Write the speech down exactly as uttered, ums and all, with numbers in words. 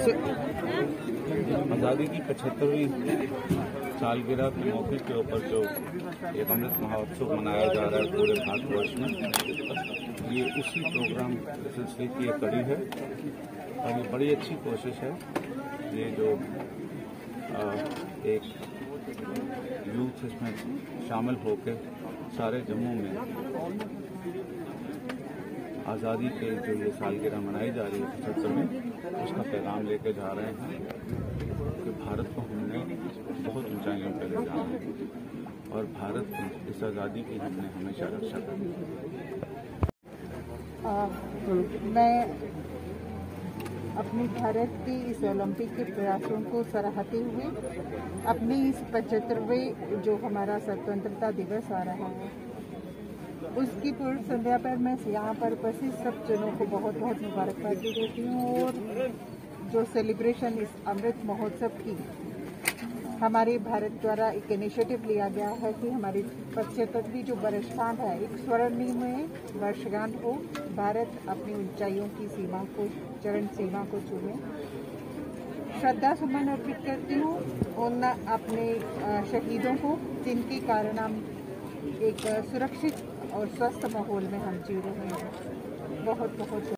आज़ादी की पचहत्तरवीं सालगिरह के मौके के ऊपर जो एक अमृत महोत्सव मनाया जा रहा है पूरे भारतवर्ष में, ये उसी प्रोग्राम सिलसिले की एक कड़ी है और ये बड़ी अच्छी कोशिश है। ये जो आ, एक यूथ इसमें शामिल होकर सारे जम्मू में आज़ादी के जो ये सालगिरह मनाई जा रही है पचहत्तर में, उसका पैगाम लेके जा रहे हैं कि भारत को हमने बहुत ऊंचाइयों पर ले जाना है और भारत की इस आज़ादी की हमने हमेशा रक्षा करनी है। मैं अपनी भारत की इस ओलंपिक के प्रयासों को सराहते हुए अपनी इस पचहत्तरवें जो हमारा स्वतंत्रता दिवस आ रहा है, उसकी पूर्व संध्या पर मैं यहाँ पर उपस्थित सब जनों को बहुत बहुत मुबारकबाद देती हूँ। और जो सेलिब्रेशन इस अमृत महोत्सव की हमारे भारत द्वारा एक इनिशिएटिव लिया गया है कि हमारी पचहत्तरवीं जो वर्षगांठ है, एक स्वर्णिमय वर्षगांठ हो, भारत अपनी ऊंचाइयों की सीमा को, चरण सीमा को छूए। श्रद्धा सुमन अर्पित करती हूँ उन अपने शहीदों को जिनके कारण हम एक सुरक्षित और स्वस्थ माहौल में हम जी रहे हैं। बहुत बहुत